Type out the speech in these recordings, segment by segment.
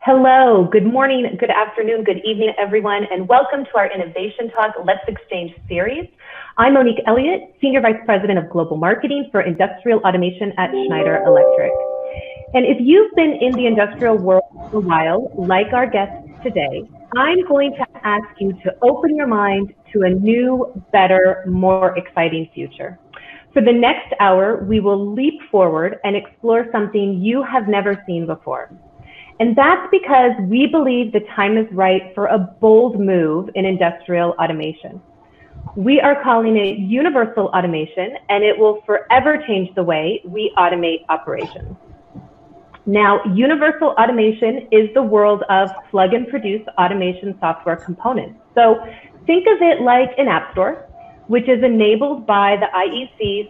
Hello, good morning, good afternoon, good evening, everyone, and welcome to our Innovation Talk Let's Exchange series. I'm Monique Elliott, Senior Vice President of Global Marketing for Industrial Automation at Schneider Electric. And if you've been in the industrial world for a while, like our guests today, I'm going to ask you to open your mind to a new, better, more exciting future. For the next hour, we will leap forward and explore something you have never seen before. And that's because we believe the time is right for a bold move in industrial automation. We are calling it universal automation, and it will forever change the way we automate operations. Now, universal automation is the world of plug and produce automation software components. So think of it like an app store, which is enabled by the IEC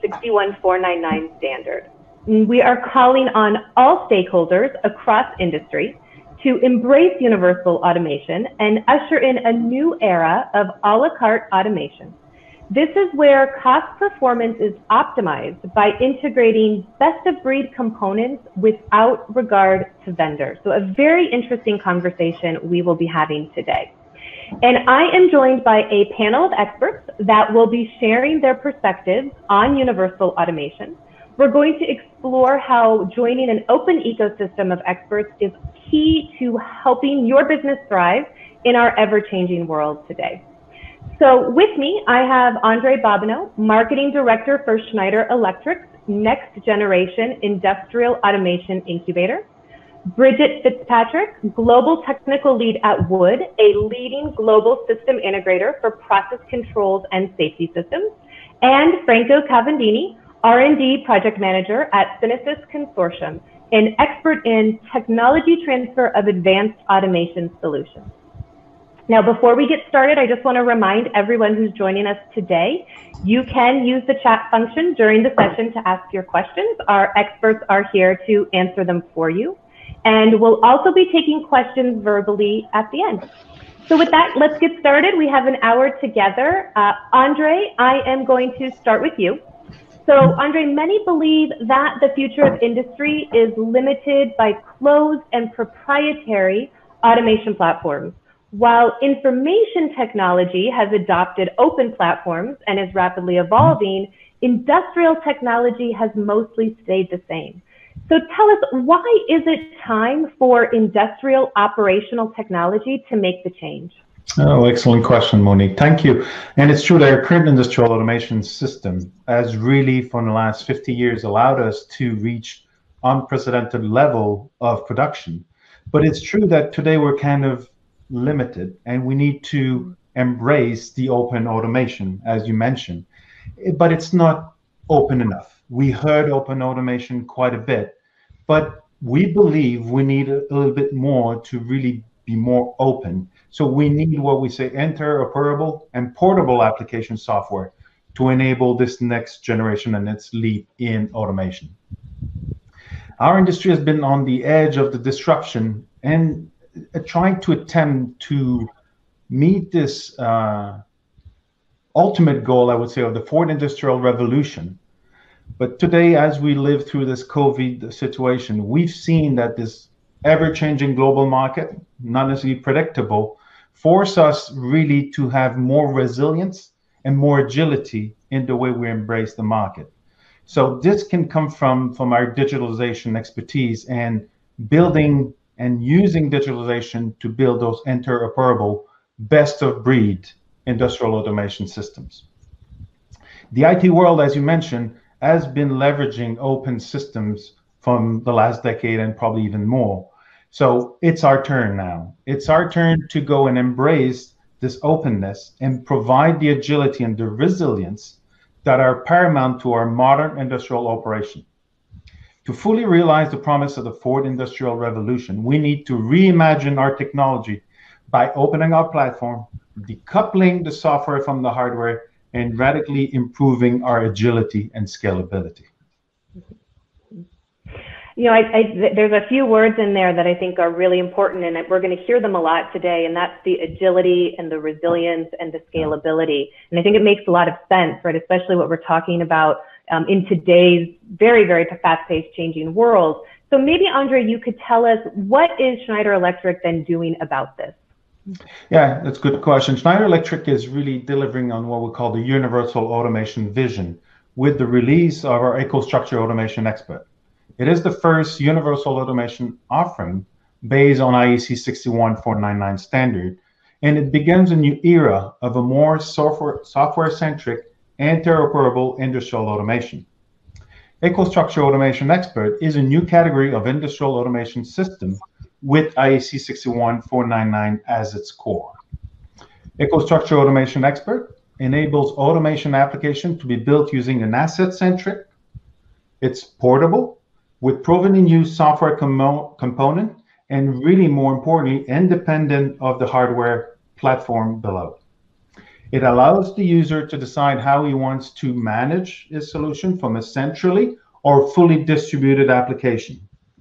61499 standard. We are calling on all stakeholders across industry to embrace universal automation and usher in a new era of a la carte automation. This is where cost performance is optimized by integrating best of breed components without regard to vendors. So a very interesting conversation we will be having today. And I am joined by a panel of experts that will be sharing their perspectives on universal automation. We're going to explore how joining an open ecosystem of experts is key to helping your business thrive in our ever-changing world today. So with me, I have Andre Bobineau, Marketing Director for Schneider Electric's Next Generation Industrial Automation Incubator, Bridget Fitzpatrick, Global Technical Lead at Wood, a leading global system integrator for process controls and safety systems, and Franco Cavandini, R&D Project Manager at Synesys Consortium, an expert in technology transfer of advanced automation solutions. Now, before we get started, I just want to remind everyone who's joining us today, you can use the chat function during the session to ask your questions. Our experts are here to answer them for you. And we'll also be taking questions verbally at the end. So with that, let's get started. We have an hour together. Andre, I am going to start with you. So Andre, many believe that the future of industry is limited by closed and proprietary automation platforms. While information technology has adopted open platforms and is rapidly evolving, industrial technology has mostly stayed the same. So tell us, why is it time for industrial operational technology to make the change? Oh, excellent question, Monique. Thank you. And it's true that our current industrial automation system has really, for the last 50 years, allowed us to reach unprecedented level of production. But it's true that today we're kind of limited, and we need to embrace the open automation, as you mentioned. But it's not open enough. We heard open automation quite a bit, but we believe we need a little bit more to really be more open. So we need what we say interoperable and portable application software to enable this next generation and its leap in automation. Our industry has been on the edge of the disruption and trying to attempt to meet this ultimate goal, I would say, of the fourth industrial revolution. But today, as we live through this COVID situation, we've seen that this ever-changing global market, not necessarily predictable, force us really to have more resilience and more agility in the way we embrace the market. So this can come from our digitalization expertise and building and using digitalization to build those interoperable, best-of-breed industrial automation systems. The IT world, as you mentioned, has been leveraging open systems from the last decade and probably even more. So it's our turn now. It's our turn to go and embrace this openness and provide the agility and the resilience that are paramount to our modern industrial operation. To fully realize the promise of the fourth industrial revolution, we need to reimagine our technology by opening our platform, decoupling the software from the hardware, and radically improving our agility and scalability. You know, there's a few words in there that I think are really important, and we're going to hear them a lot today, and that's the agility and the resilience and the scalability. And I think it makes a lot of sense, right, especially what we're talking about in today's very, very fast-paced changing world, So maybe, Andre, you could tell us, what is Schneider Electric then doing about this? Yeah, that's a good question. Schneider Electric is really delivering on what we call the universal automation vision with the release of our EcoStruxure Automation Expert. It is the first universal automation offering based on IEC 61499 standard, and it begins a new era of a more software-centric, interoperable industrial automation. EcoStruxure Automation Expert is a new category of industrial automation system with IEC 61499 as its core. EcoStruxure Automation Expert enables automation application to be built using an asset-centric, it's portable, with proven in use software component, and really more importantly, independent of the hardware platform below. It allows the user to decide how he wants to manage his solution from a centrally or fully distributed application.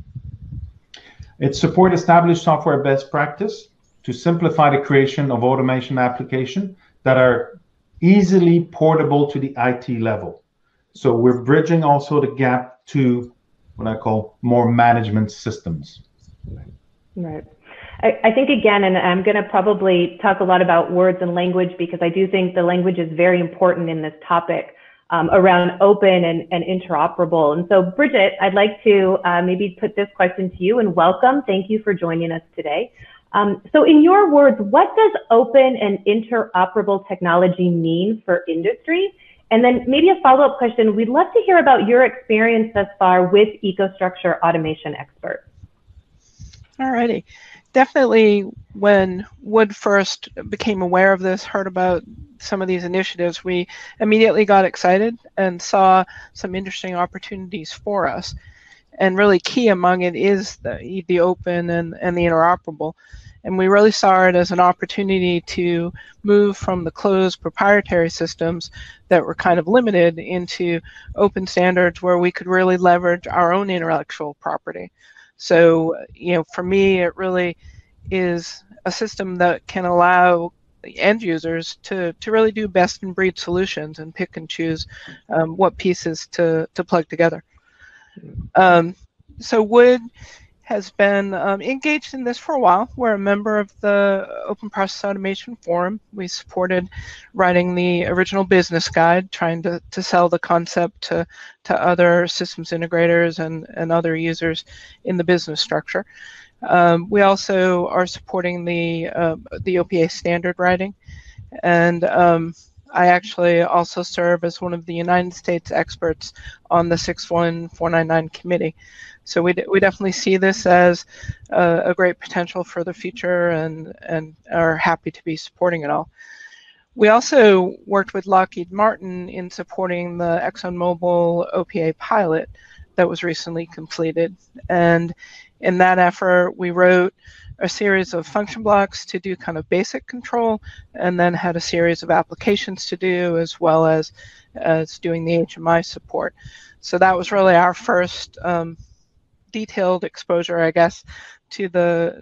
It supports established software best practice to simplify the creation of automation applications that are easily portable to the IT level. So we're bridging also the gap to what I call more management systems. Right. I think, again, and I'm going to probably talk a lot about words and language, because I do think the language is very important in this topic around open and interoperable. And so, Bridget, I'd like to maybe put this question to you, and welcome. Thank you for joining us today. So in your words, what does open and interoperable technology mean for industry? And then maybe a follow-up question, we'd love to hear about your experience thus far with EcoStruxure Automation Expert. All righty. Definitely when Wood first became aware of this, heard about some of these initiatives, we immediately got excited and saw some interesting opportunities for us. And really key among it is the open and the interoperable. And we really saw it as an opportunity to move from the closed proprietary systems that were kind of limited into open standards where we could really leverage our own intellectual property. So, for me, it really is a system that can allow end users to really do best in breed solutions and pick and choose what pieces to plug together. So Wood has been engaged in this for a while. We're a member of the Open Process Automation Forum. We supported writing the original business guide, trying to sell the concept to other systems integrators and other users in the business structure. We also are supporting the OPA standard writing, and I actually also serve as one of the United States experts on the 61499 committee. So we definitely see this as a great potential for the future, and are happy to be supporting it all. We also worked with Lockheed Martin in supporting the ExxonMobil OPA pilot that was recently completed. And in that effort, we wrote a series of function blocks to do kind of basic control, and then had a series of applications to do, as well as doing the HMI support. So that was really our first detailed exposure, I guess, to the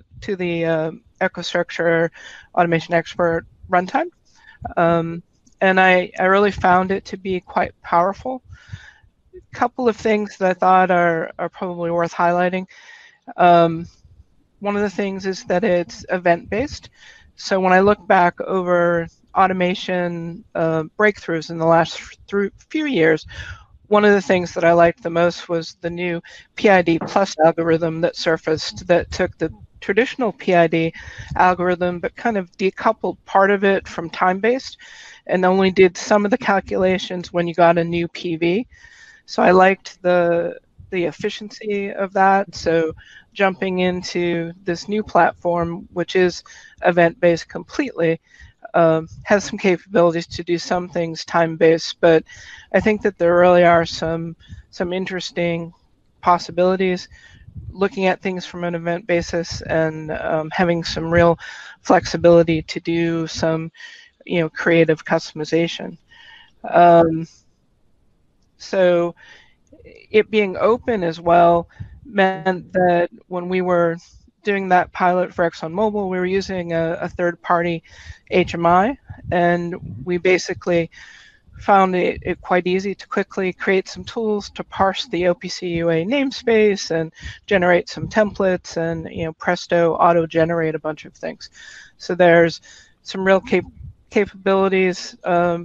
EcoStruxure Automation Expert runtime. And I really found it to be quite powerful. A couple of things that I thought are probably worth highlighting. One of the things is that it's event-based. So when I look back over automation breakthroughs in the last few years, one of the things that I liked the most was the new PID plus algorithm that surfaced, that took the traditional PID algorithm but kind of decoupled part of it from time-based and only did some of the calculations when you got a new PV. So I liked the efficiency of that. So jumping into this new platform, which is event-based completely, has some capabilities to do some things time-based, but I think that there really are some interesting possibilities looking at things from an event basis, and having some real flexibility to do some creative customization. So it being open as well meant that when we were doing that pilot for ExxonMobil, we were using a third-party HMI, and we basically found it quite easy to quickly create some tools to parse the OPC UA namespace and generate some templates, and presto, auto-generate a bunch of things. So there's some real capabilities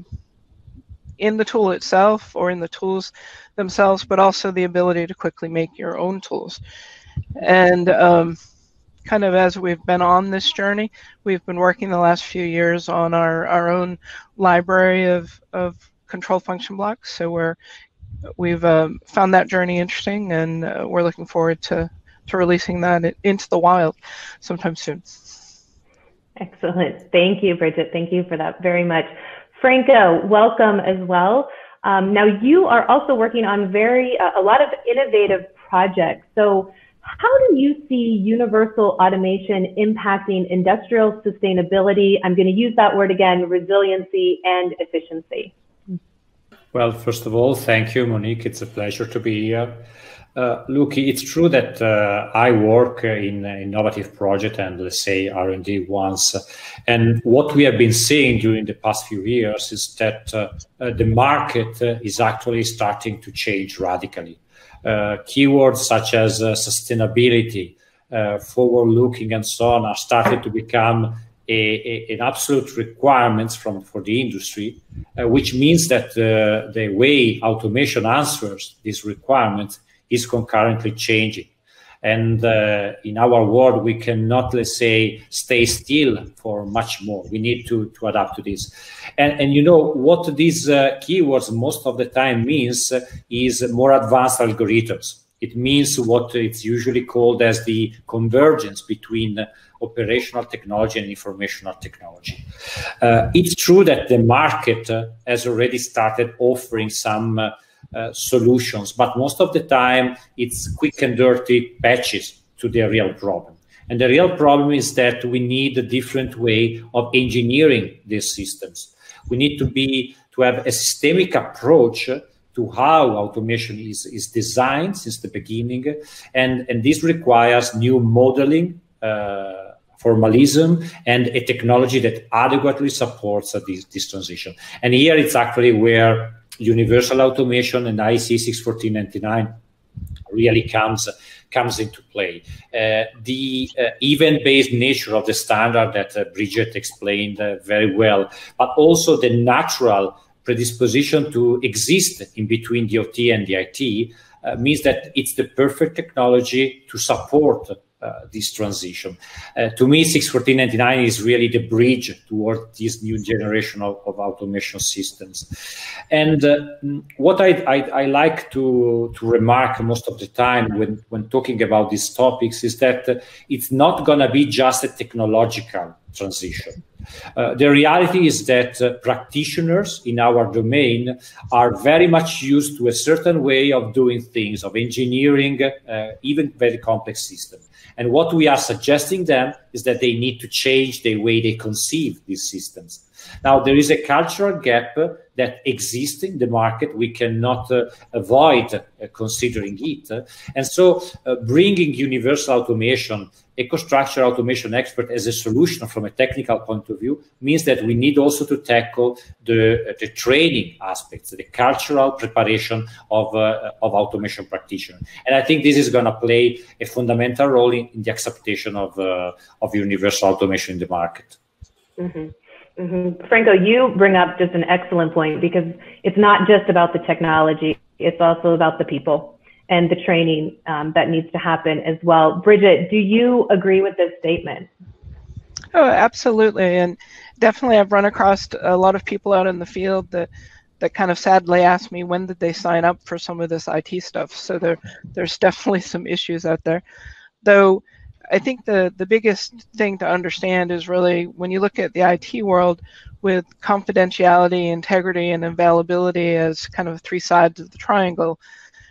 in the tool itself or in the tools themselves, but also the ability to quickly make your own tools. And kind of as we've been on this journey, we've been working the last few years on our own library of control function blocks. So we've found that journey interesting, and we're looking forward to releasing that into the wild sometime soon. Excellent. Thank you, Bridget. Thank you for that very much. Franco, welcome as well. Now you are also working on a lot of innovative projects. So how do you see universal automation impacting industrial sustainability? I'm going to use that word again, resiliency and efficiency. Well, first of all, thank you, Monique. It's a pleasure to be here. Look, it's true that I work in innovative project and, let's say, R&D ones. And what we have been seeing during the past few years is that the market is actually starting to change radically. Keywords such as sustainability, forward-looking, and so on are starting to become an absolute requirement for the industry, which means that the way automation answers these requirements is concurrently changing. And in our world, we cannot, let's say, stay still for much more. We need to adapt to this. And you know, what these keywords most of the time means is more advanced algorithms. It means what it's usually called as the convergence between operational technology and informational technology. It's true that the market has already started offering some solutions, but most of the time it's quick and dirty patches to the real problem. And the real problem is that we need a different way of engineering these systems. We need to have a systemic approach to how automation is designed since the beginning, and this requires new modeling, formalism, and a technology that adequately supports this transition. And here it's actually where universal automation and IEC 61499 really comes into play. The event-based nature of the standard that Bridget explained very well, but also the natural predisposition to exist in between the OT and the IT means that it's the perfect technology to support this transition. To me, 61499 is really the bridge toward this new generation of automation systems. And what I like to remark most of the time when talking about these topics is that it's not going to be just a technological transition. The reality is that practitioners in our domain are very much used to a certain way of doing things, of engineering, even very complex systems. And what we are suggesting them is that they need to change the way they conceive these systems. Now, there is a cultural gap that exists in the market. We cannot avoid considering it. And so bringing universal automation, EcoStruxure automation expert as a solution from a technical point of view means that we need also to tackle the training aspects, the cultural preparation of automation practitioners. And I think this is going to play a fundamental role in the acceptation of universal automation in the market. Mm-hmm. Mm-hmm. Franco, you bring up just an excellent point, because it's not just about the technology, it's also about the people and the training that needs to happen as well. Bridget, do you agree with this statement? Oh, absolutely. And definitely I've run across a lot of people out in the field that kind of sadly ask me, when did they sign up for some of this IT stuff? So there's definitely some issues out there. Though I think the biggest thing to understand is really when you look at the IT world with confidentiality, integrity, and availability as kind of three sides of the triangle,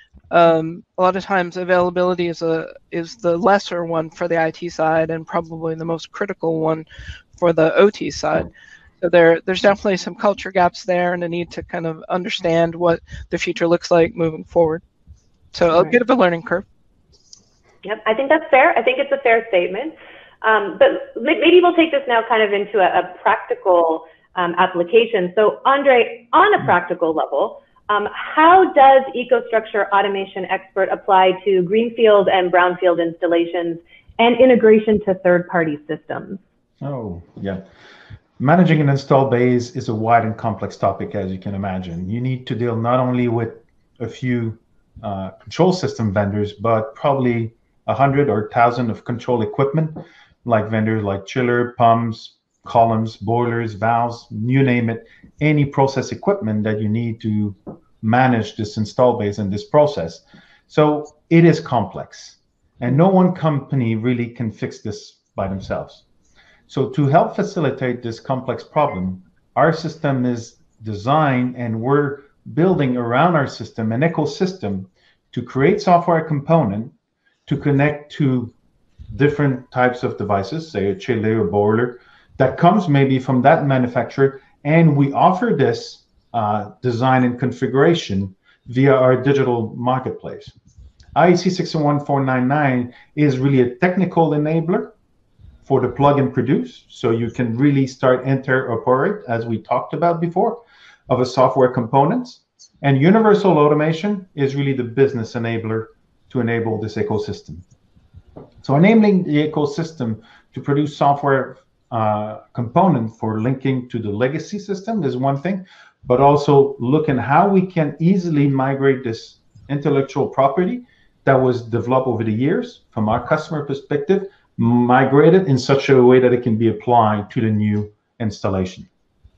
a lot of times availability is the lesser one for the IT side and probably the most critical one for the OT side. So there's definitely some culture gaps there and a need to kind of understand what the future looks like moving forward. So a bit of a learning curve. Yep, I think that's fair. I think it's a fair statement. But maybe we'll take this now kind of into a practical applications. So Andre, on a practical level, how does EcoStruxure Automation Expert apply to greenfield and brownfield installations and integration to third-party systems? Oh, yeah. Managing an install base is a wide and complex topic, as you can imagine. You need to deal not only with a few control system vendors, but probably 100 or 1,000 of control equipment, like vendors like chiller, pumps, columns, boilers, valves, you name it, any process equipment that you need to manage this install base and this process. So it is complex, and no one company really can fix this by themselves. So to help facilitate this complex problem, our system is designed, and we're building around our system an ecosystem to create software component to connect to different types of devices, say a chiller or boiler, that comes maybe from that manufacturer, and we offer this design and configuration via our digital marketplace. IEC 61499 is really a technical enabler for the plug and produce, so you can really start interoperate, as we talked about before, of a software components. And universal automation is really the business enabler to enable this ecosystem. So enabling the ecosystem to produce software component for linking to the legacy system is one thing, but also looking how we can easily migrate this intellectual property that was developed over the years from our customer perspective, migrate it in such a way that it can be applied to the new installation.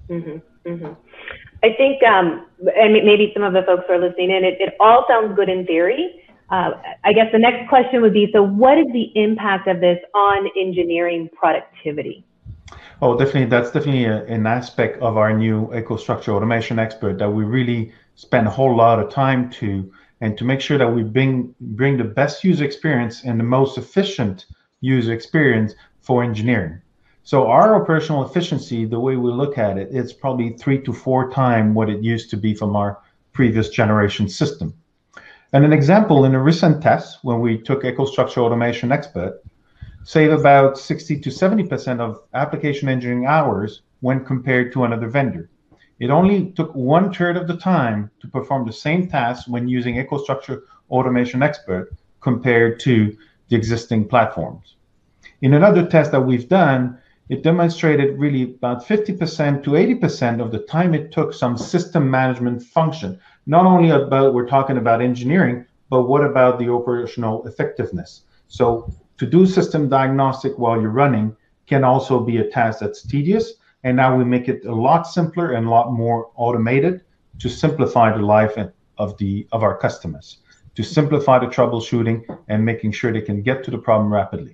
I think, and maybe some of the folks who are listening in, it all sounds good in theory. I guess the next question would be, so what is the impact of this on engineering productivity? Oh, definitely. That's definitely an aspect of our new EcoStruxure Automation Expert that we really spend a whole lot of time to, and to make sure that we bring the best user experience and the most efficient user experience for engineering. So our operational efficiency, the way we look at it, it's probably 3 to 4 times what it used to be from our previous generation system. And an example, in a recent test, when we took EcoStruxure Automation Expert, save about 60 to 70% of application engineering hours when compared to another vendor. It only took 1/3 of the time to perform the same task when using EcoStruxure Automation Expert compared to the existing platforms. In another test that we've done, it demonstrated really about 50% to 80% of the time it took some system management function. Not only about, we're talking about engineering, but what about the operational effectiveness? So to do system diagnostic while you're running can also be a task that's tedious. And now we make it a lot simpler and a lot more automated to simplify the life of our customers, to simplify the troubleshooting and making sure they can get to the problem rapidly.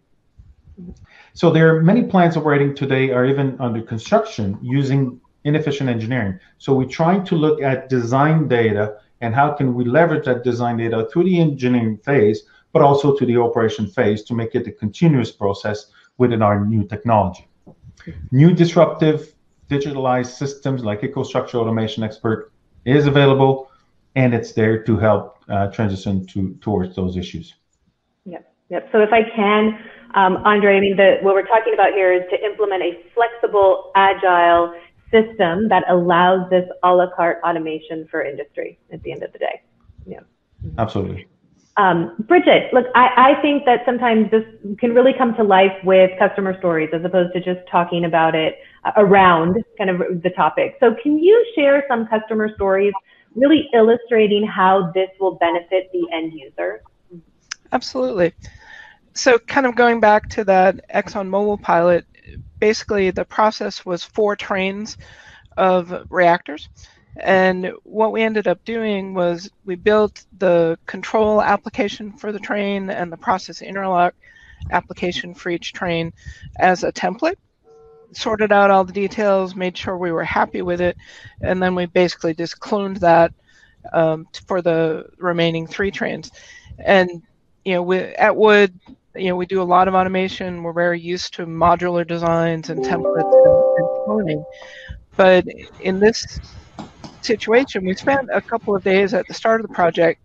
So there are many plants operating today are even under construction using inefficient engineering. So we're trying to look at design data and how can we leverage that design data through the engineering phase, but also to the operation phase to make it a continuous process within our new technology. New disruptive digitalized systems like EcoStruxure Automation Expert is available, and it's there to help transition towards those issues. Yep. So if I can, Andre, I mean, what we're talking about here is to implement a flexible, agile system that allows this a la carte automation for industry at the end of the day. Yeah. Absolutely. Bridget, look, I think that sometimes this can really come to life with customer stories as opposed to just talking about it around kind of the topic. So can you share some customer stories really illustrating how this will benefit the end user? Absolutely. So kind of going back to that ExxonMobil pilot, basically the process was 4 trains of reactors. And what we ended up doing was we built the control application for the train and the process interlock application for each train as a template, sorted out all the details, made sure we were happy with it, and then we basically just cloned that for the remaining 3 trains. And at Wood, we do a lot of automation. We're very used to modular designs and templates and cloning. But in this situation, we spent a couple of days at the start of the project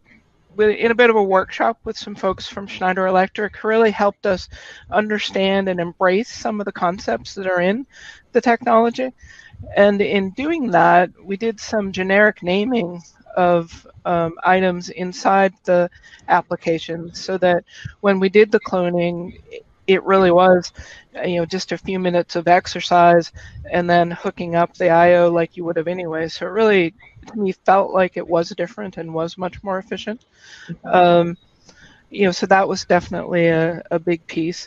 in a bit of a workshop with some folks from Schneider Electric, really helped us understand and embrace some of the concepts that are in the technology. And in doing that, we did some generic naming of items inside the application, so that when we did the cloning, it really was, just a few minutes of exercise and then hooking up the I/O like you would have anyway. So it really, to me, felt like it was different and was much more efficient. So that was definitely a big piece.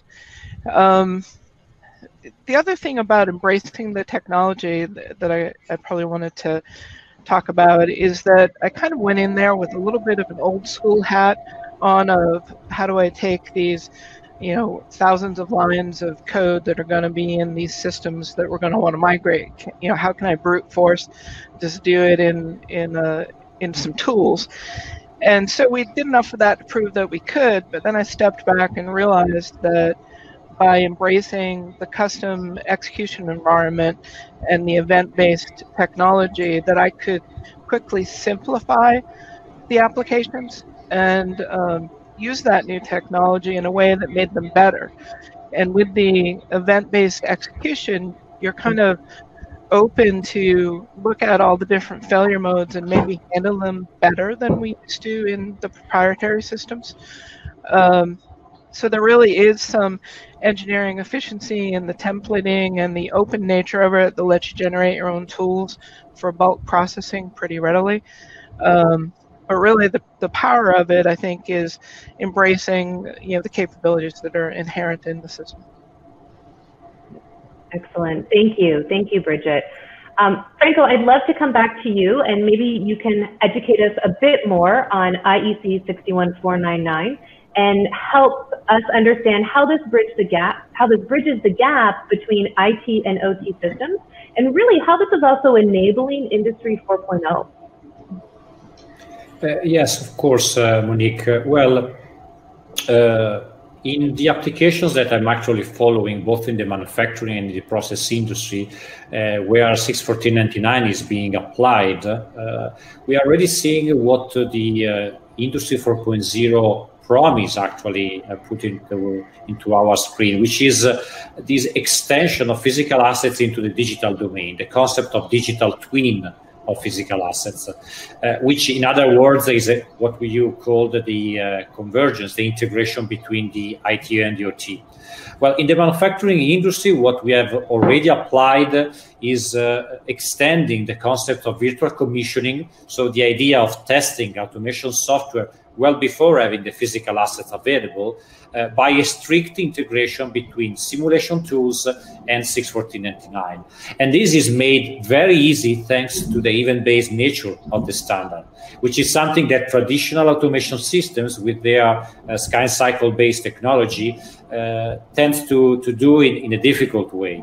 The other thing about embracing the technology that I probably wanted to talk about is that I kind of went in there with a little bit of an old school hat on of how do I take these, thousands of lines of code that are going to be in these systems that we're going to want to migrate. How can I brute force just do it in some tools? And so we did enough of that to prove that we could, but then I stepped back and realized that by embracing the custom execution environment and the event-based technology, that I could quickly simplify the applications and use that new technology in a way that made them better. And with the event-based execution, you're kind of open to look at all the different failure modes and maybe handle them better than we used to in the proprietary systems. So there really is some engineering efficiency in the templating and the open nature of it that lets you generate your own tools for bulk processing pretty readily. But really the power of it, I think, is embracing the capabilities that are inherent in the system. Excellent. Thank you, Bridget. Franco, I'd love to come back to you, and maybe you can educate us a bit more on IEC 61499 and help us understand how this bridges the gap between IT and OT systems, and really how this is also enabling Industry 4.0. Yes, of course, Monique. In the applications that I'm actually following, both in the manufacturing and the process industry, where 61499 is being applied, we are already seeing what the Industry 4.0 promise actually put into our screen, which is this extension of physical assets into the digital domain, the concept of digital twin of physical assets, which in other words is what you call the convergence, the integration between the IT and the OT. Well, in the manufacturing industry, what we have already applied is extending the concept of virtual commissioning, so the idea of testing automation software well before having the physical assets available, by a strict integration between simulation tools and 61499. And this is made very easy thanks to the event-based nature of the standard, which is something that traditional automation systems with their scan cycle-based technology tends to do in a difficult way.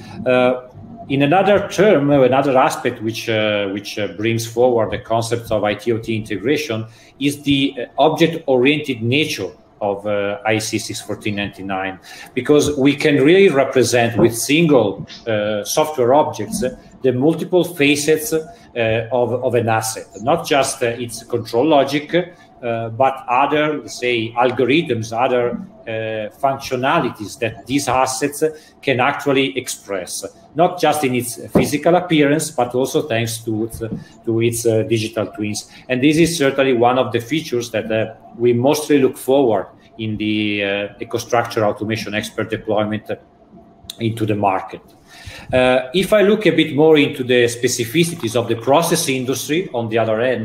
In another term, another aspect which brings forward the concept of IT-OT integration is the object-oriented nature of IEC 61499, because we can really represent with single software objects the multiple facets of an asset, not just its control logic, but other, say, algorithms, other functionalities that these assets can actually express, not just in its physical appearance, but also thanks to its digital twins. And this is certainly one of the features that we mostly look forward in the EcoStruxure Automation Expert deployment into the market. If I look a bit more into the specificities of the process industry, on the other end,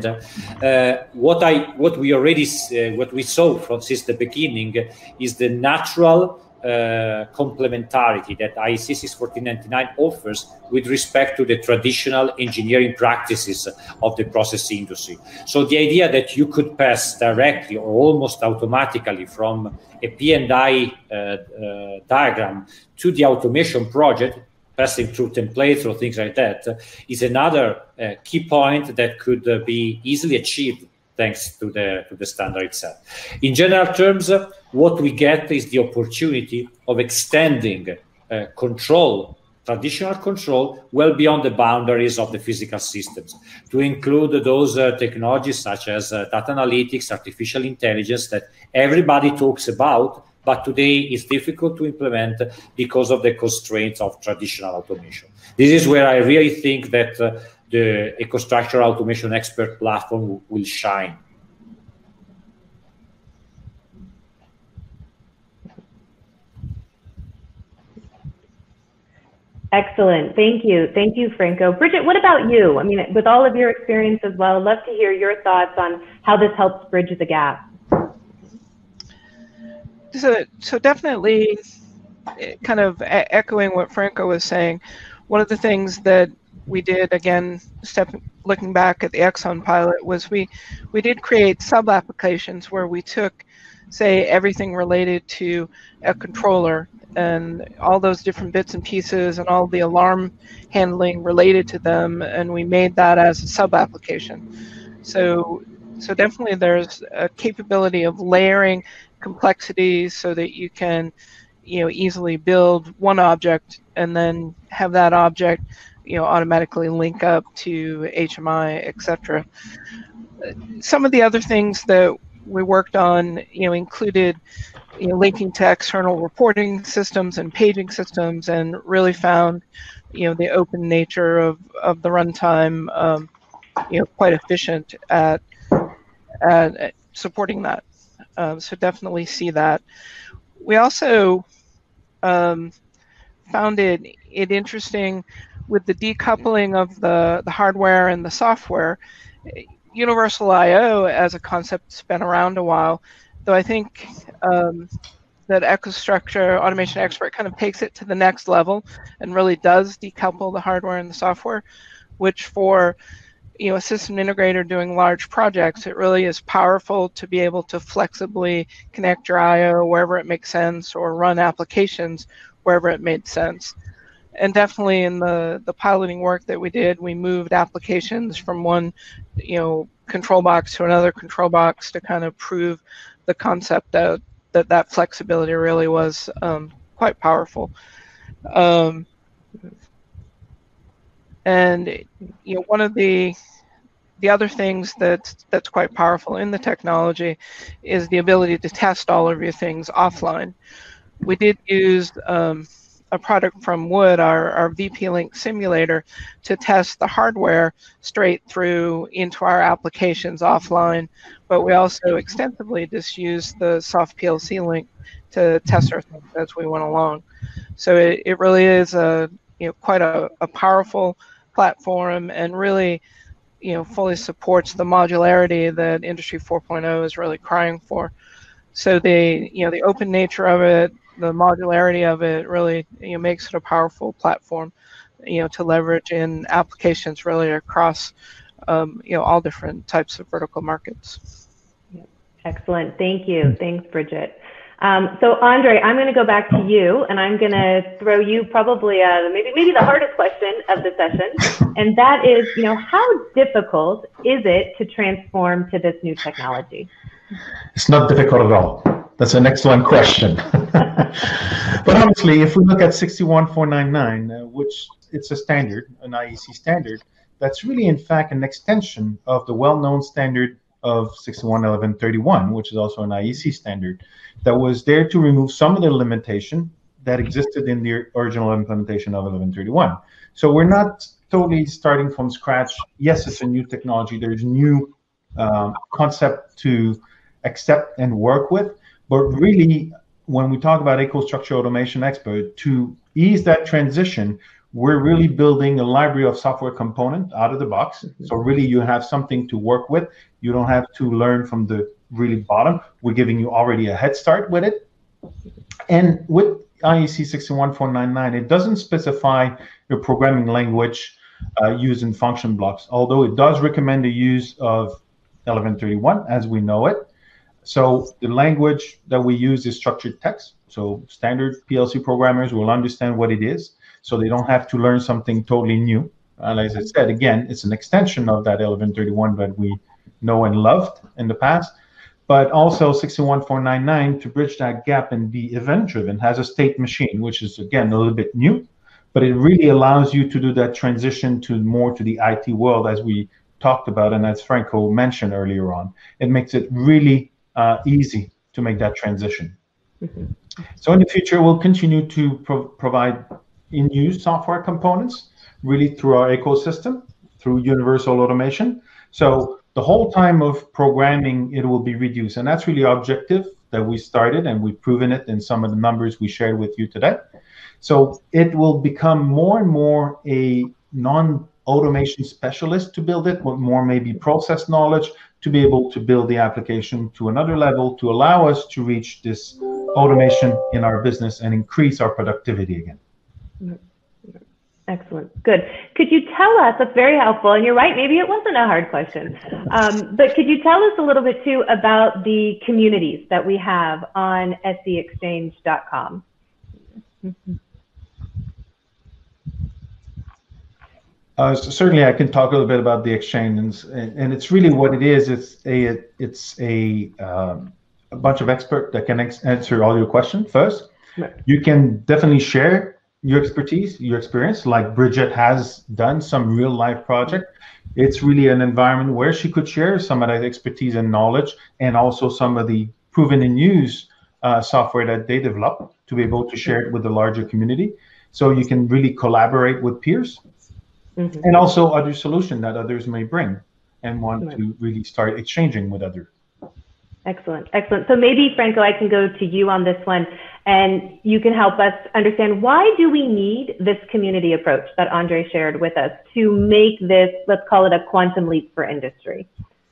what we saw since the beginning is the natural complementarity that IEC 61499 offers with respect to the traditional engineering practices of the process industry. So the idea that you could pass directly or almost automatically from a P&I diagram to the automation project, passing through templates or things like that, is another key point that could be easily achieved thanks to the standard itself. In general terms, what we get is the opportunity of extending control traditional control well beyond the boundaries of the physical systems, to include those technologies such as data analytics, artificial intelligence that everybody talks about, but today it's difficult to implement because of the constraints of traditional automation. This is where I really think that the EcoStruxure Automation Expert platform will shine. Excellent. Thank you. Thank you, Franco. Bridget, what about you? I mean, with all of your experience as well, I'd love to hear your thoughts on how this helps bridge the gap. So definitely kind of echoing what Franco was saying, one of the things that we did, again, looking back at the Exxon pilot, was we did create sub-applications where we took, say, everything related to a controller and all those different bits and pieces and all the alarm handling related to them, and we made that as a sub-application. So definitely there's a capability of layering complexities so that you can, easily build one object and then have that object, automatically link up to HMI, etc. Some of the other things that we worked on, included, linking to external reporting systems and paging systems, and really found, the open nature of the runtime, quite efficient at supporting that. So definitely see that. We also found it interesting with the decoupling of the hardware and the software. Universal I/O as a concept has been around a while, though I think that EcoStruxure Automation Expert kind of takes it to the next level and really does decouple the hardware and the software, which for a system integrator doing large projects, it really is powerful to be able to flexibly connect your I/O wherever it makes sense or run applications wherever it made sense. And definitely in the piloting work that we did, we moved applications from one control box to another control box to kind of prove the concept that flexibility really was quite powerful. And one of the other things that's quite powerful in the technology is the ability to test all of your things offline. We did use a product from Wood, our VP-Link simulator, to test the hardware straight through into our applications offline, but we also extensively just used the soft PLC link to test our things as we went along. So it really is quite a powerful platform, and really fully supports the modularity that Industry 4.0 is really crying for. So the open nature of it, the modularity of it, really makes it a powerful platform to leverage in applications really across all different types of vertical markets. Excellent. Thank you. Thanks, Bridget. So Andre, I'm going to go back to you, and I'm going to throw you probably maybe the hardest question of the session, and that is, how difficult is it to transform to this new technology? It's not difficult at all. That's an excellent question. But honestly, if we look at 61499, which it's a standard, an IEC standard, that's really in fact an extension of the well-known standard of 611131, which is also an IEC standard, that was there to remove some of the limitation that existed in the original implementation of 1131. So we're not totally starting from scratch. Yes, it's a new technology. There's new concept to accept and work with. But really, when we talk about EcoStruxure Automation Expert, to ease that transition, we're really building a library of software component out of the box. So really, you have something to work with. You don't have to learn from the really bottom. We're giving you already a head start with it. And with IEC 61499, it doesn't specify your programming language used in function blocks, although it does recommend the use of 1131 as we know it. So the language that we use is structured text. So standard PLC programmers will understand what it is, so they don't have to learn something totally new. And as I said, again, it's an extension of that 1131 that we know and loved in the past. But also 61499, to bridge that gap and be event-driven, has a state machine, which is, again, a little bit new but it really allows you to do that transition to more to the IT world, as we talked about, and as Franco mentioned earlier on. It makes it really easy to make that transition. Mm-hmm. So in the future, we'll continue to provide in-use software components, really through our ecosystem, through universal automation. So the whole time of programming, it will be reduced. And that's really our objective that we started, and we've proven it in some of the numbers we shared with you today. So it will become more and more a non-automation specialist to build it, with more maybe process knowledge to be able to build the application to another level to allow us to reach this automation in our business and increase our productivity again. Excellent. Good. Could you tell us, that's very helpful, and you're right, maybe it wasn't a hard question, but could you tell us a little bit too about the communities that we have on seexchange.com? Certainly, I can talk a little bit about the exchange, and it's really what it is. It's a bunch of experts that can answer all your questions first. Right. You can definitely share your expertise, your experience, like Bridget has done some real life project. It's really an environment where she could share some of that expertise and knowledge, and also some of the proven and use software that they develop to be able to share it with the larger community. So you can really collaborate with peers, mm-hmm. and also other solutions that others may bring and want right. to really start exchanging with others. Excellent, excellent. So maybe, Franco, I can go to you on this one, and you can help us understand, why do we need this community approach that Andre shared with us to make this, let's call it a quantum leap for industry?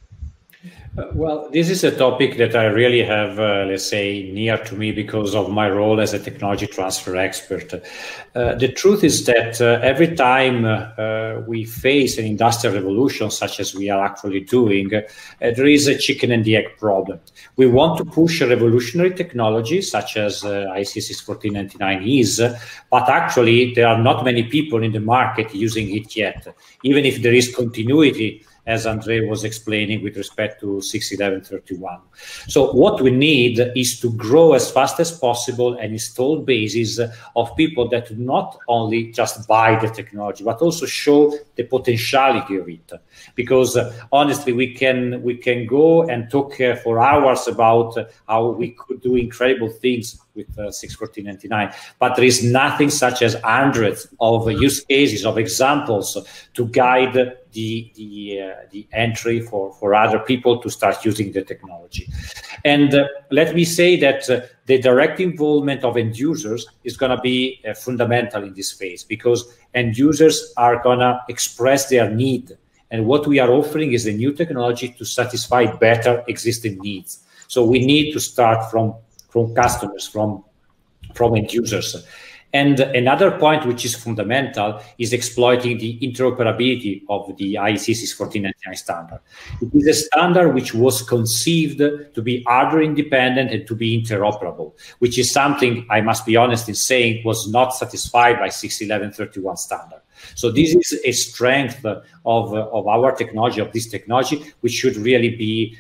Well, this is a topic that I really have, let's say, near to me because of my role as a technology transfer expert. The truth is that every time we face an industrial revolution, such as we are actually doing, there is a chicken and the egg problem. We want to push a revolutionary technology, such as IEC 61499 is, but actually there are not many people in the market using it yet, even if there is continuity, as Andre was explaining with respect to 61131. So what we need is to grow as fast as possible an installed basis of people that not only just buy the technology, but also show the potentiality of it. Because honestly, we can go and talk for hours about how we could do incredible things with 61499, but there is nothing such as hundreds of use cases, of examples to guide the entry for other people to start using the technology. And let me say that the direct involvement of end users is going to be fundamental in this phase, because end users are going to express their need. And what we are offering is a new technology to satisfy better existing needs. So we need to start from customers, from end users. And another point which is fundamental is exploiting the interoperability of the IEC 61499 standard. It is a standard which was conceived to be hardware independent and to be interoperable, which is something, I must be honest in saying, was not satisfied by 61131 standard. So this is a strength of our technology, of this technology, which should really be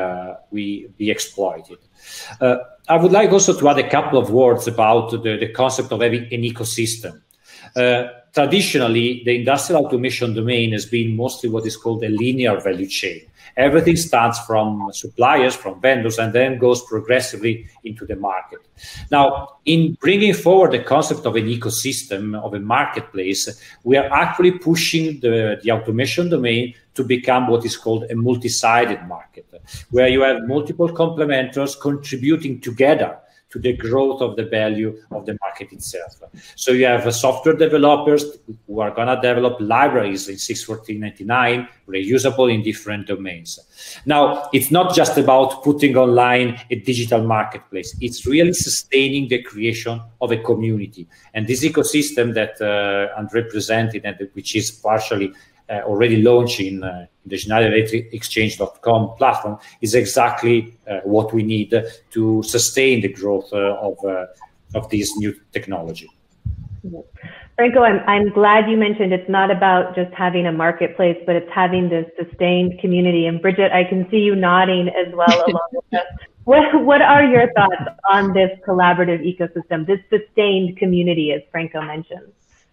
exploited. I would like also to add a couple of words about the concept of having an ecosystem. Traditionally, the industrial automation domain has been mostly what is called a linear value chain. Everything starts from suppliers, from vendors, and then goes progressively into the market. Now, in bringing forward the concept of an ecosystem, of a marketplace, we are actually pushing the automation domain to become what is called a multi-sided market, where you have multiple complementors contributing together to the growth of the value of the market itself. So you have software developers who are going to develop libraries in 61499, reusable in different domains. Now, it's not just about putting online a digital marketplace. It's really sustaining the creation of a community. And this ecosystem that Andre presented, and which is partially already launching the SchneiderElectricExchange.com platform, is exactly what we need to sustain the growth of this new technology. Franco, I'm glad you mentioned it's not about just having a marketplace, but it's having this sustained community. And Bridget, I can see you nodding as well along with us. What are your thoughts on this collaborative ecosystem, this sustained community, as Franco mentioned?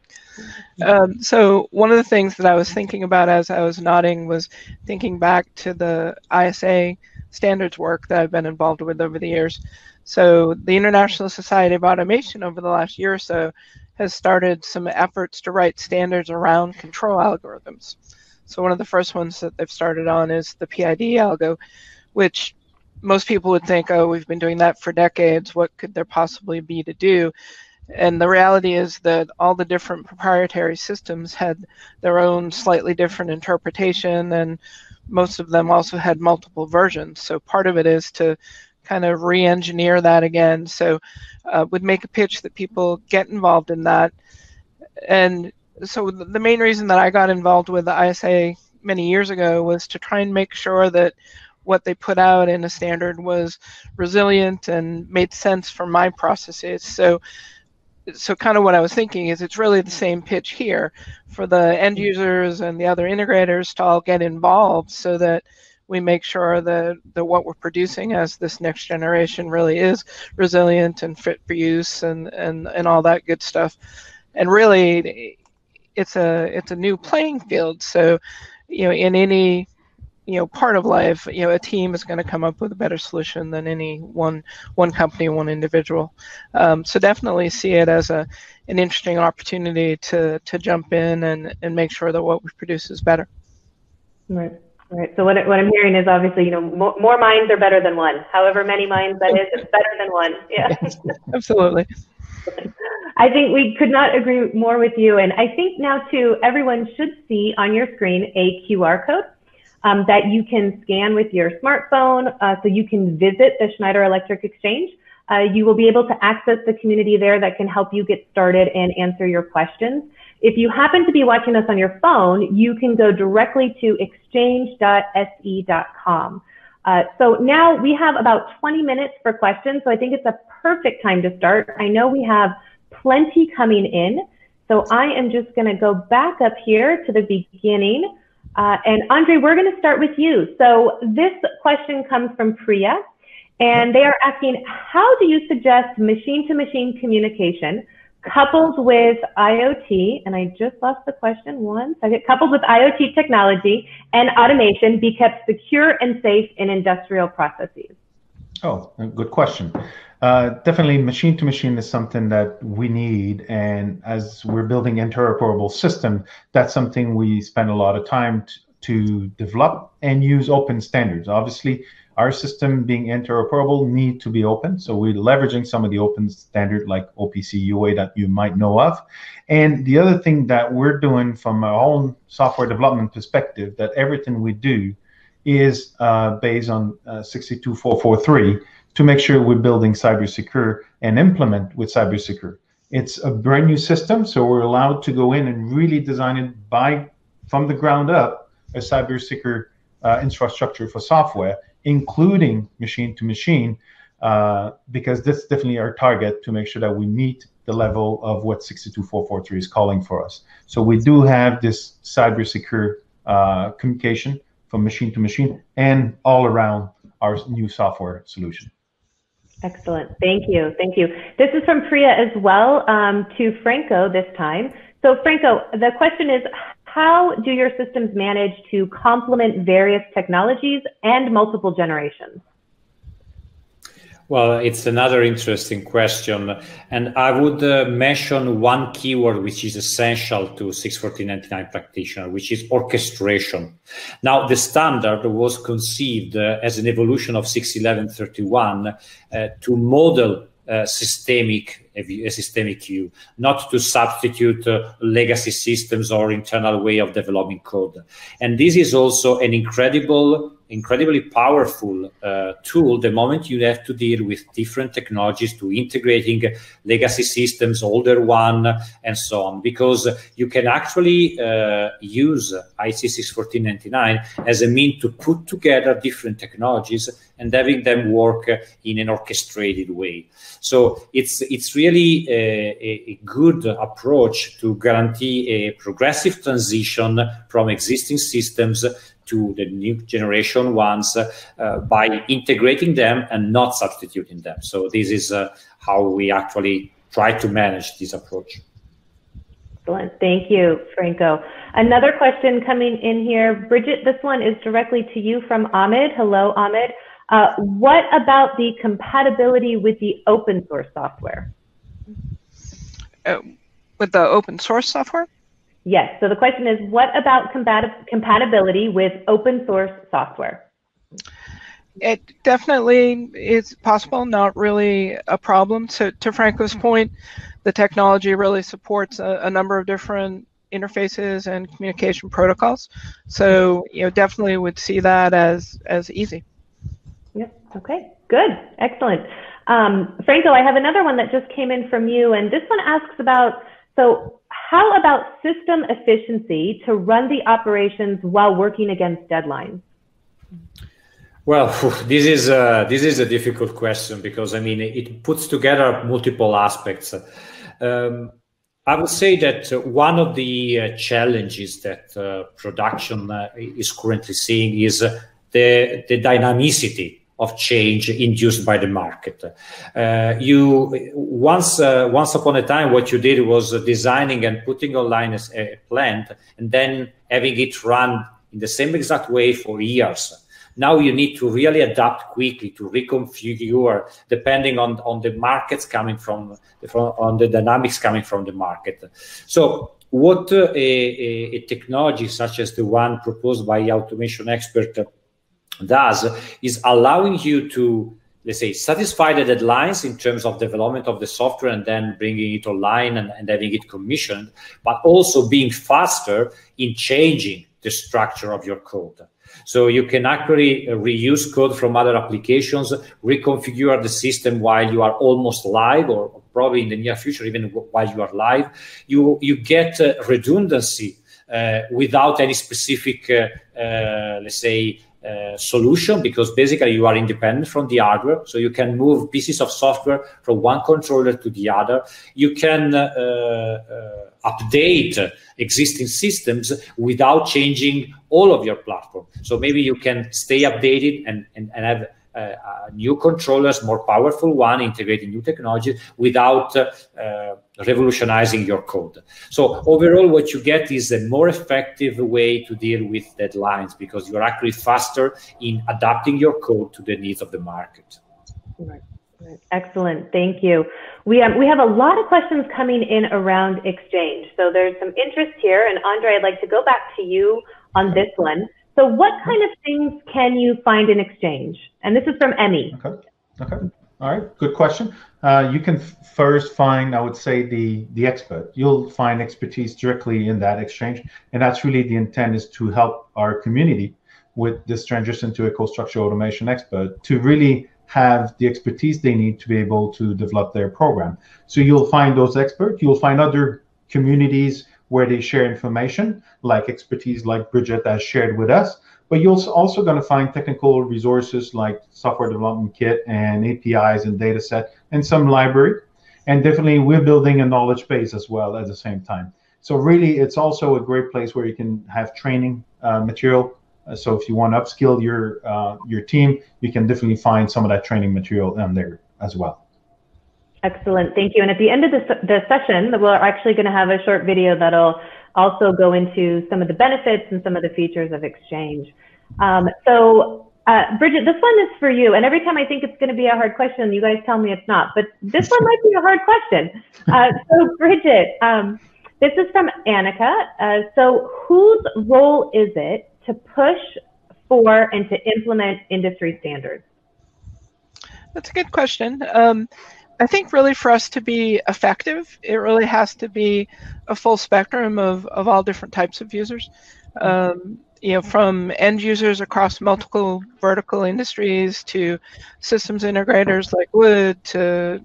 So one of the things that I was thinking about as I was nodding was thinking back to the ISA standards work that I've been involved with over the years. So the International Society of Automation over the last year or so has started some efforts to write standards around control algorithms. So one of the first ones that they've started on is the PID algo, which most people would think, oh, we've been doing that for decades. What could there possibly be to do? And the reality is that all the different proprietary systems had their own slightly different interpretation, and most of them also had multiple versions. So part of it is to kind of re-engineer that again. So would make a pitch that people get involved in that. And so the main reason that I got involved with the ISA many years ago was to try and make sure that what they put out in a standard was resilient and made sense for my processes. So kind of what I was thinking is it's really the same pitch here for the end users and the other integrators to all get involved so that we make sure that what we're producing as this next generation really is resilient and fit for use and all that good stuff. And really, it's a new playing field. So, in any part of life, a team is going to come up with a better solution than any one company, one individual. So definitely see it as an interesting opportunity to jump in and make sure that what we produce is better. Right. Right. So what I'm hearing is obviously, more minds are better than one. However many minds that is, it's better than one. Yeah. Yes, absolutely. I think we could not agree more with you. And I think now too, everyone should see on your screen a QR code that you can scan with your smartphone, so you can visit the Schneider Electric Exchange. You will be able to access the community there that can help you get started and answer your questions. If you happen to be watching us on your phone, you can go directly to exchange.se.com. So now we have about 20 minutes for questions, so I think it's a perfect time to start. I know we have plenty coming in, so I am just going to go back up here to the beginning. And Andre, we're going to start with you. So this question comes from Priya, and they are asking, how do you suggest machine-to-machine communication coupled with IoT, and I just lost the question, one second, coupled with IoT technology and automation be kept secure and safe in industrial processes? Oh, good question. Definitely machine-to-machine is something that we need, and as we're building interoperable system, that's something we spend a lot of time to develop and use open standards. Obviously, our system being interoperable need to be open, so we're leveraging some of the open standard like OPC UA that you might know of. And the other thing that we're doing from our own software development perspective, that everything we do is based on 62443 to make sure we're building cybersecure and implement with cybersecure. It's a brand new system, so we're allowed to go in and really design it from the ground up, a cybersecure infrastructure for software, including machine-to-machine, because that's definitely our target to make sure that we meet the level of what 62443 is calling for us. So we do have this cybersecure communication from machine-to-machine and all around our new software solution. Excellent. Thank you. Thank you. This is from Priya as well, to Franco this time. So Franco, the question is, how do your systems manage to complement various technologies and multiple generations? Well, it's another interesting question. And I would mention one keyword which is essential to 61499 practitioner, which is orchestration. Now, the standard was conceived as an evolution of 61131 to model a systemic view, not to substitute legacy systems or internal way of developing code. And this is also an incredibly powerful tool the moment you have to deal with different technologies, to integrating legacy systems, older one, and so on, because you can actually use IEC 61499 as a means to put together different technologies and having them work in an orchestrated way. So it's really a good approach to guarantee a progressive transition from existing systems to the new generation ones by integrating them and not substituting them. So this is how we actually try to manage this approach. Excellent. Thank you, Franco. Another question coming in here. Bridget, this one is directly to you from Ahmed. Hello, Ahmed. What about the compatibility with the open source software? With the open source software? Yes. So the question is, what about compatibility with open source software? It definitely is possible, not really a problem. So to Franco's point, the technology really supports a number of different interfaces and communication protocols. So definitely would see that as easy. Yep. Okay. Good. Excellent. Franco, I have another one that just came in from you, and this one asks about, so how about system efficiency to run the operations while working against deadlines? Well, this is a difficult question because I mean it puts together multiple aspects. I would say that one of the challenges that production is currently seeing is the dynamicity of change induced by the market. Once upon a time, what you did was designing and putting online a plant and then having it run in the same exact way for years. Now you need to really adapt quickly to reconfigure depending on the markets coming on the dynamics coming from the market. So what a technology such as the one proposed by Automation Expert does is allowing you to, let's say, satisfy the deadlines in terms of development of the software and then bringing it online and having it commissioned, but also being faster in changing the structure of your code. So you can actually reuse code from other applications, reconfigure the system while you are almost live, or probably in the near future, even while you are live. You get redundancy without any specific, let's say, solution, because basically you are independent from the hardware, so you can move pieces of software from one controller to the other. You can update existing systems without changing all of your platform. So maybe you can stay updated and have new controllers, more powerful one, integrating new technology without revolutionizing your code. So overall, what you get is a more effective way to deal with deadlines because you're actually faster in adapting your code to the needs of the market. Right. Excellent. Thank you. We have a lot of questions coming in around Exchange. So there's some interest here. And Andre, I'd like to go back to you on this one. So what kind of things can you find in Exchange? And this is from Emmy. Okay. All right. Good question. You can first find, I would say, the expert. You'll find expertise directly in that Exchange. And that's really the intent, is to help our community with this transition to a EcoStruxure Automation Expert to really have the expertise they need to be able to develop their program. So you'll find those experts. You'll find other communities where they share information, like expertise like Bridget has shared with us. But you're also going to find technical resources like software development kit and APIs and data set and some library. And definitely we're building a knowledge base as well at the same time. So really, it's also a great place where you can have training material. So if you want to upskill your team, you can definitely find some of that training material in there as well. Excellent. Thank you. And at the end of the session, we're actually going to have a short video that'll also go into some of the benefits and some of the features of Exchange. Bridget, this one is for you. And every time I think it's going to be a hard question, you guys tell me it's not. But this one might be a hard question. So Bridget, this is from Annika. So whose role is it to push for and to implement industry standards? That's a good question. I think really for us to be effective, it really has to be a full spectrum of all different types of users. From end users across multiple vertical industries to systems integrators like Wood to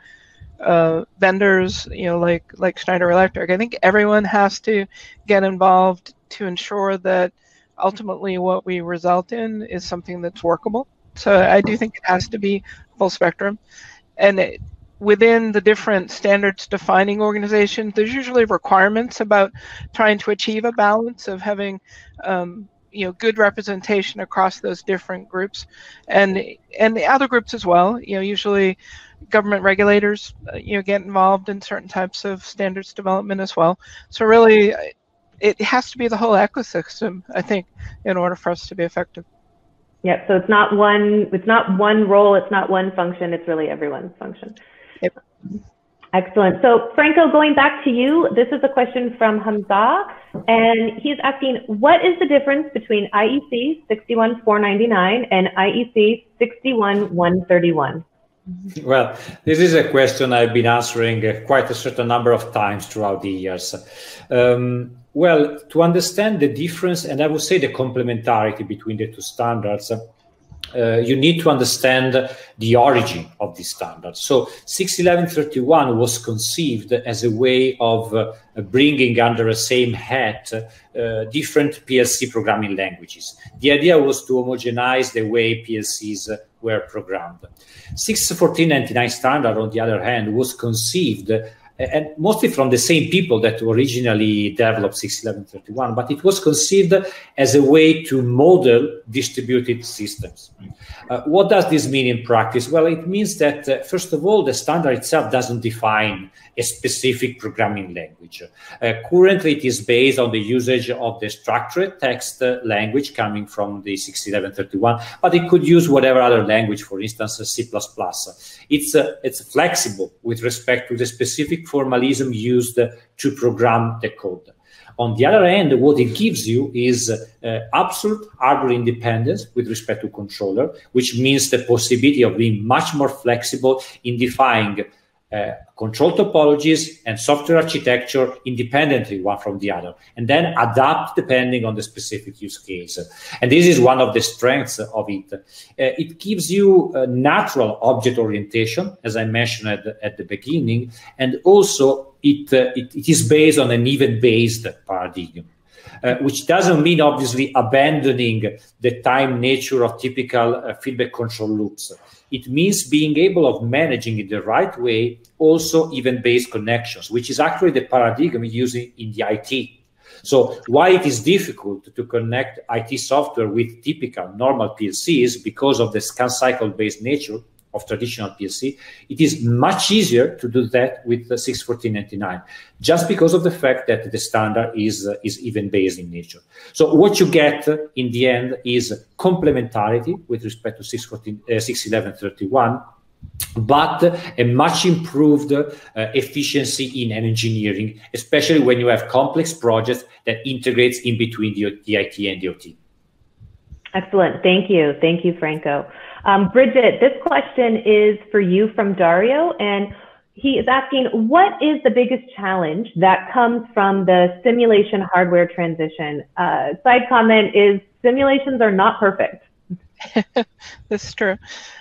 vendors like Schneider Electric. I think everyone has to get involved to ensure that ultimately what we result in is something that's workable. So I do think it has to be full spectrum. And within the different standards defining organizations, there's usually requirements about trying to achieve a balance of having good representation across those different groups, and the other groups as well. Usually government regulators get involved in certain types of standards development as well. So really, it has to be the whole ecosystem, I think, in order for us to be effective. Yeah, so it's not one role, it's not one function, it's really everyone's function. Yep. Excellent. So Franco, going back to you, this is a question from Hamza, and he's asking, what is the difference between IEC 61499 and IEC 61131? Well, this is a question I've been answering quite a certain number of times throughout the years. Well, to understand the difference, and I would say the complementarity between the two standards, you need to understand the origin of these standards. So 61131 was conceived as a way of bringing under the same hat different PLC programming languages. The idea was to homogenize the way PLCs were programmed. 61499 standard, on the other hand, was conceived and mostly from the same people that originally developed 61131, but it was conceived as a way to model distributed systems. What does this mean in practice? Well, it means that, first of all, the standard itself doesn't define a specific programming language. Currently, it is based on the usage of the structured text language coming from the 61131, but it could use whatever other language, for instance, C++. It's flexible with respect to the specific formalism used to program the code. On the other hand, what it gives you is absolute hardware independence with respect to controller, which means the possibility of being much more flexible in defining control topologies and software architecture independently one from the other, and then adapt depending on the specific use case. And this is one of the strengths of it. It gives you a natural object orientation, as I mentioned at the beginning, and also it is based on an event-based paradigm. Which doesn't mean, obviously, abandoning the time nature of typical feedback control loops. It means being able of managing in the right way also event-based connections, which is actually the paradigm using in the IT. So why it is difficult to connect IT software with typical normal PLCs because of the scan cycle-based nature of traditional PLC, it is much easier to do that with the 61499, just because of the fact that the standard is event-based in nature. So what you get in the end is complementarity with respect to 61131, but a much improved efficiency in engineering, especially when you have complex projects that integrates in between the IT and the OT. Excellent. Thank you. Thank you, Franco. Bridget, this question is for you from Dario, and he is asking, what is the biggest challenge that comes from the simulation hardware transition? Side comment is simulations are not perfect. That's true.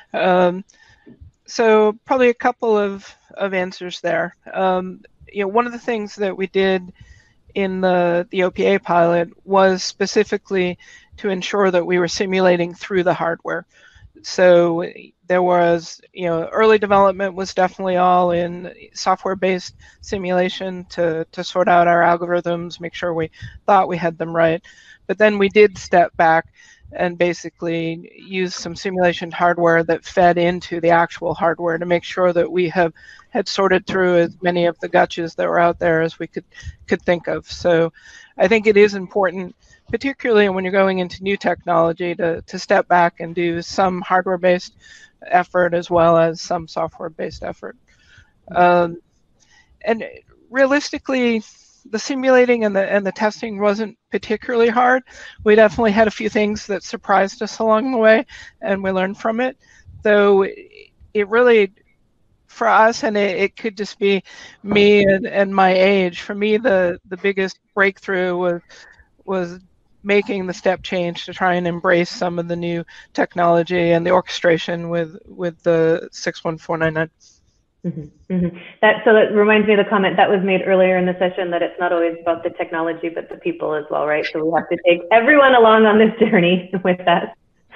So probably a couple of answers there. One of the things that we did in the OPA pilot was specifically to ensure that we were simulating through the hardware. So there was, early development was definitely all in software-based simulation to sort out our algorithms, make sure we thought we had them right. But then we did step back and basically use some simulation hardware that fed into the actual hardware to make sure that we had sorted through as many of the gotchas that were out there as we could think of. So I think it is important, particularly when you're going into new technology, to step back and do some hardware-based effort as well as some software-based effort. And realistically, the simulating and the testing wasn't particularly hard. We definitely had a few things that surprised us along the way, and we learned from it. Though it really, for us, and it could just be me and my age, for me the biggest breakthrough was making the step change to try and embrace some of the new technology and the orchestration with the 61499. Mm-hmm. Mm-hmm. So that reminds me of the comment that was made earlier in the session, that it's not always about the technology, but the people as well, right? So we have to take everyone along on this journey with that.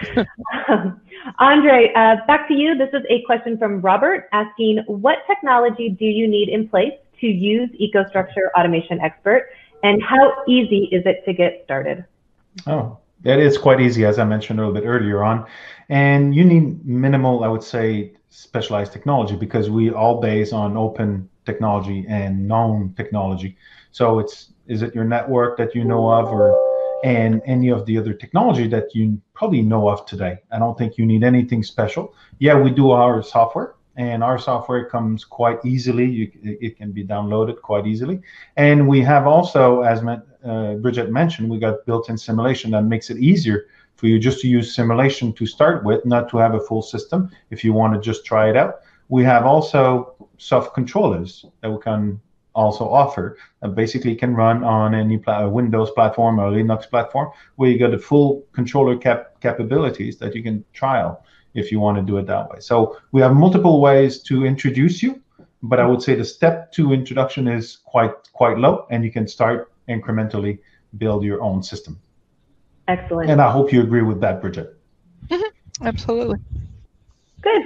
Andre, back to you. This is a question from Robert asking, what technology do you need in place to use EcoStruxure Automation Expert, and how easy is it to get started? Oh, It is quite easy, as I mentioned a little bit earlier on, and you need minimal, I would say, specialized technology because we all base on open technology and known technology. So is it your network that you know of, or and any of the other technology that you probably know of today? I don't think you need anything special. Yeah, we do our software, and our software comes quite easily. It can be downloaded quite easily, and we have also, as Bridget mentioned, we got built-in simulation that makes it easier for you just to use simulation to start with, not to have a full system if you want to just try it out. We have also soft controllers that we can also offer that basically can run on any Windows platform or Linux platform, where you got the full controller capabilities that you can trial if you want to do it that way. So we have multiple ways to introduce you, but I would say the step 2 introduction is quite low, and you can start incrementally build your own system. Excellent. And I hope you agree with that, Bridget. Mm-hmm. Absolutely. Good.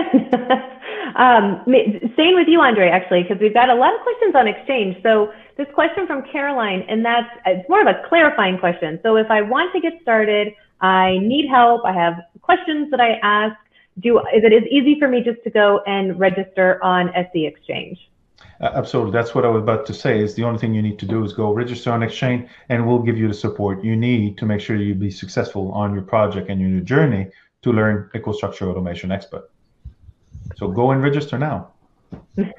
Staying with you, Andre, actually, because we've got a lot of questions on Exchange. So this question from Caroline, and it's more of a clarifying question. So if I want to get started, I need help, I have questions that I ask, is it as easy for me just to go and register on SE Exchange? Absolutely. That's what I was about to say. Is the only thing you need to do is go register on Exchange, and we'll give you the support you need to make sure you be successful on your project and your journey to learn EcoStruxure Automation Expert. So go and register now. Good.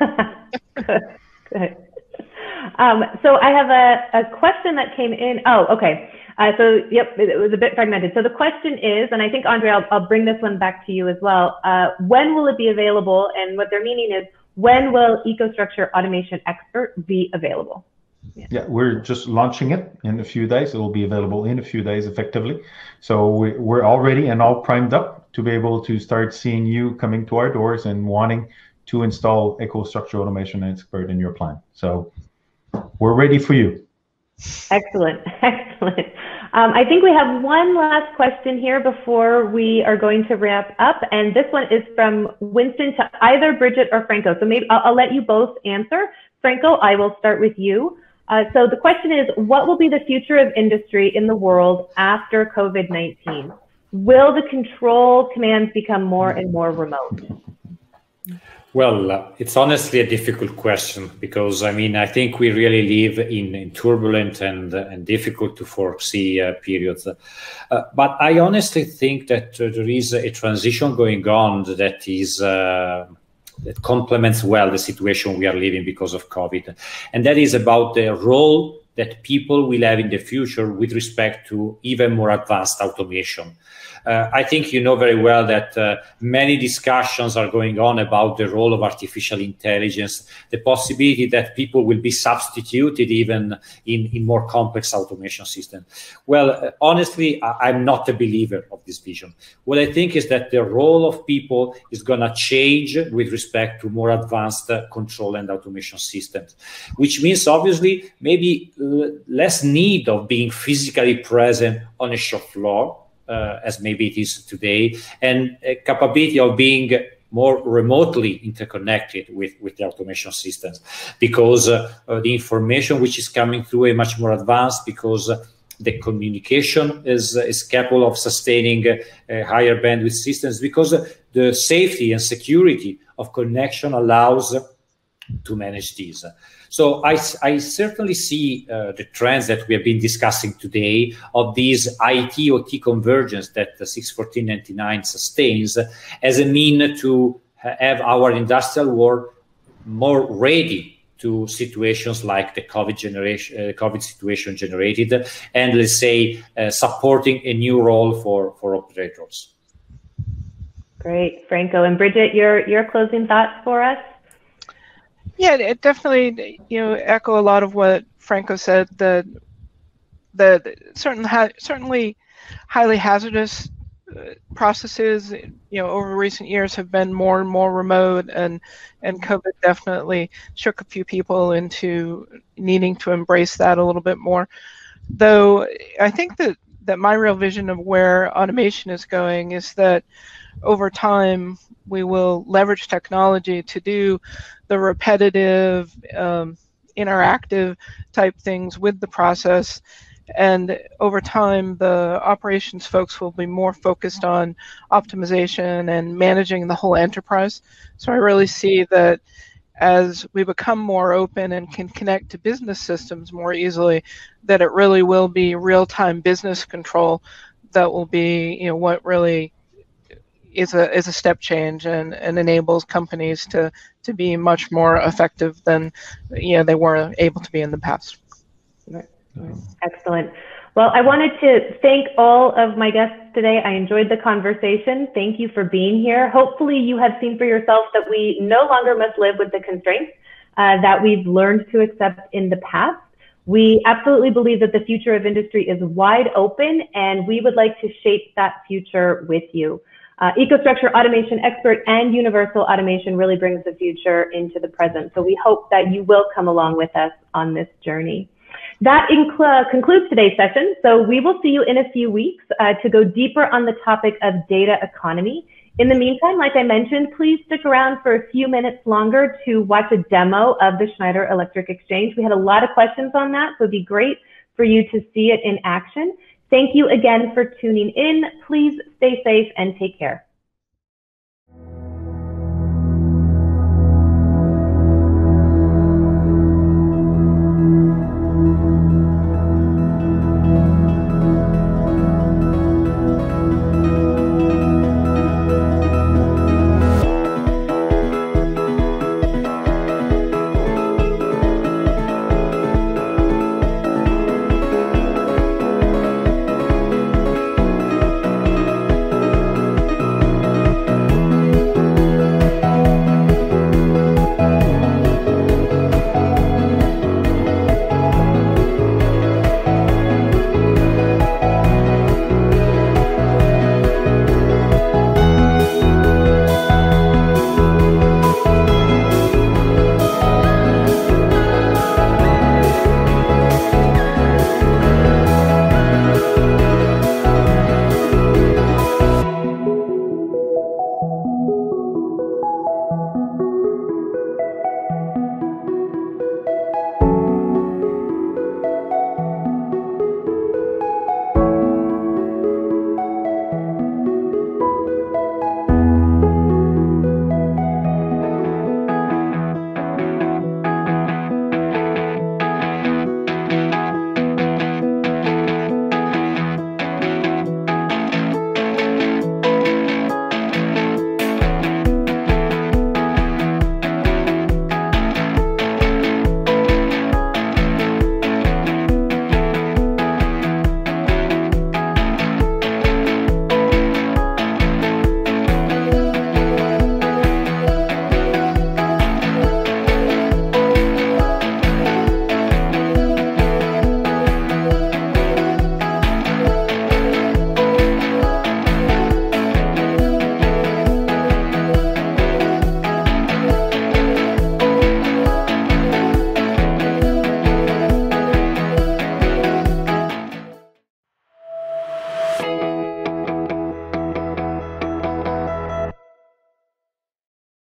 So I have a question that came in. Oh, okay. So yep, it was a bit fragmented. So the question is, and I think Andre, I'll bring this one back to you as well. When will it be available? And what they're meaning is, when will EcoStruxure Automation Expert be available? Yeah, we're just launching it in a few days. It will be available in a few days, effectively. So we're all ready and all primed up to be able to start seeing you coming to our doors and wanting to install EcoStruxure Automation Expert in your plan. So we're ready for you. Excellent, excellent. I think we have one last question here before we are going to wrap up, and this one is from Winston to either Bridget or Franco. So maybe I'll let you both answer. Franco, I will start with you. So the question is, what will be the future of industry in the world after COVID-19? Will the control commands become more and more remote? Well, it's honestly a difficult question because, I mean, I think we really live in turbulent and difficult to foresee periods. But I honestly think that there is a transition going on that is that complements well the situation we are living because of COVID. And that is about the role that people will have in the future with respect to even more advanced automation. I think you know very well that many discussions are going on about the role of artificial intelligence, the possibility that people will be substituted even in more complex automation systems. Well, honestly, I'm not a believer of this vision. What I think is that the role of people is going to change with respect to more advanced control and automation systems, which means obviously maybe less need of being physically present on a shop floor, as maybe it is today, and a capability of being more remotely interconnected with the automation systems, because the information which is coming through is much more advanced, because the communication is capable of sustaining higher bandwidth systems, because the safety and security of connection allows to manage these. So I certainly see the trends that we have been discussing today of these IT-OT convergence that the 61499 sustains as a mean to have our industrial world more ready to situations like the COVID situation generated, and let's say supporting a new role for operators. Great, Franco. And Bridget, your closing thoughts for us? Yeah, it definitely, echo a lot of what Franco said. The certainly highly hazardous processes, over recent years have been more and more remote, and COVID definitely shook a few people into needing to embrace that a little bit more. Though I think that my real vision of where automation is going is that over time we will leverage technology to do the repetitive, interactive type things with the process, And over time, the operations folks will be more focused on optimization and managing the whole enterprise. So I really see that as we become more open and can connect to business systems more easily, that it really will be real-time business control that will be, you know, what really is a step change and enables companies to be much more effective than, you know, they were able to be in the past. Excellent. Well, I wanted to thank all of my guests today. I enjoyed the conversation. Thank you for being here. Hopefully you have seen for yourself that we no longer must live with the constraints that we've learned to accept in the past. We absolutely believe that the future of industry is wide open, and we would like to shape that future with you. EcoStruxure automation expert and universal automation really brings the future into the present. So we hope that you will come along with us on this journey. That concludes today's session. So we will see you in a few weeks to go deeper on the topic of data economy. In the meantime, like I mentioned, please stick around for a few minutes longer to watch a demo of the Schneider Electric Exchange. We had a lot of questions on that, so it'd be great for you to see it in action. Thank you again for tuning in. Please stay safe and take care.